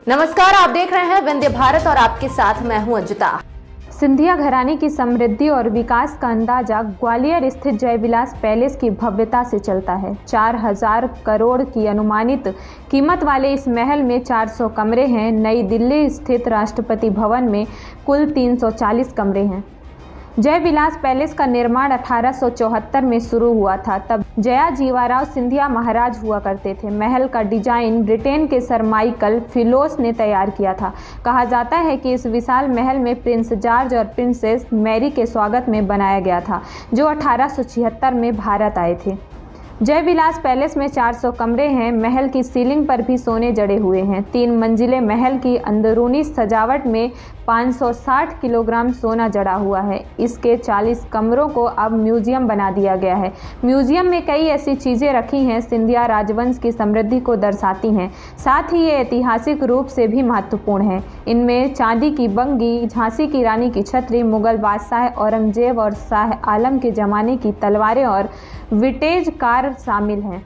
नमस्कार, आप देख रहे हैं विंध्य भारत और आपके साथ मैं हूं अंजिता। सिंधिया घराने की समृद्धि और विकास का अंदाजा ग्वालियर स्थित जयविलास पैलेस की भव्यता से चलता है। 4000 करोड़ की अनुमानित कीमत वाले इस महल में 400 कमरे हैं। नई दिल्ली स्थित राष्ट्रपति भवन में कुल 340 कमरे हैं। जयविलास पैलेस का निर्माण 1874 में शुरू हुआ था। तब जया जीवाराव सिंधिया महाराज हुआ करते थे। महल का डिजाइन ब्रिटेन के सर माइकल फिलोस ने तैयार किया था। कहा जाता है कि इस विशाल महल में प्रिंस जॉर्ज और प्रिंसेस मैरी के स्वागत में बनाया गया था, जो 1876 में भारत आए थे। जयविलास पैलेस में 400 कमरे हैं। महल की सीलिंग पर भी सोने जड़े हुए हैं। 3 मंजिले महल की अंदरूनी सजावट में 560 किलोग्राम सोना जड़ा हुआ है। इसके 40 कमरों को अब म्यूजियम बना दिया गया है। म्यूजियम में कई ऐसी चीज़ें रखी हैं सिंधिया राजवंश की समृद्धि को दर्शाती हैं। साथ ही ये ऐतिहासिक रूप से भी महत्वपूर्ण है। इनमें चांदी की बंगी, झांसी की रानी की छतरी, मुगल बादशाह औरंगजेब और शाह आलम के ज़माने की तलवारें और विंटेज कार शामिल हैं।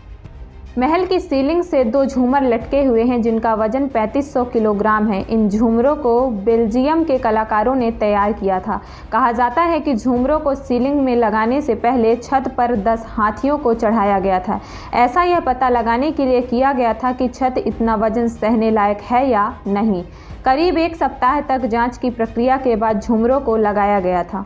महल की सीलिंग से 2 झूमर लटके हुए हैं, जिनका वजन 3500 किलोग्राम है। इन झूमरों को बेल्जियम के कलाकारों ने तैयार किया था। कहा जाता है कि झूमरों को सीलिंग में लगाने से पहले छत पर 10 हाथियों को चढ़ाया गया था। ऐसा यह पता लगाने के लिए किया गया था कि छत इतना वजन सहने लायक है या नहीं। करीब 1 सप्ताह तक जांच की प्रक्रिया के बाद झूमरों को लगाया गया था।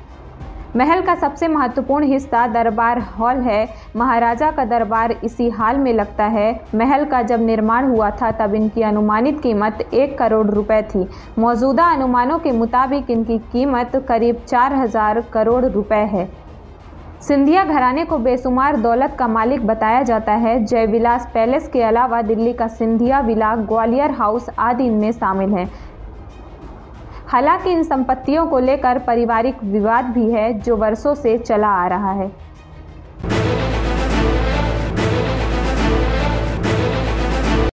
महल का सबसे महत्वपूर्ण हिस्सा दरबार हॉल है। महाराजा का दरबार इसी हॉल में लगता है। महल का जब निर्माण हुआ था तब इनकी अनुमानित कीमत 1 करोड़ रुपए थी। मौजूदा अनुमानों के मुताबिक इनकी कीमत करीब 4000 करोड़ रुपए है। सिंधिया घराने को बेशुमार दौलत का मालिक बताया जाता है। जयविलास पैलेस के अलावा दिल्ली का सिंधिया विला, ग्वालियर हाउस आदि इनमें शामिल हैं। हालांकि इन संपत्तियों को लेकर पारिवारिक विवाद भी है, जो वर्षों से चला आ रहा है।